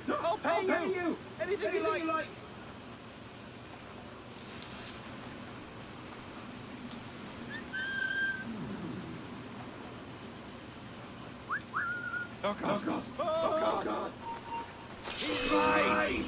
I'll pay you. Anything you like. Oh God! Oh God! He's right!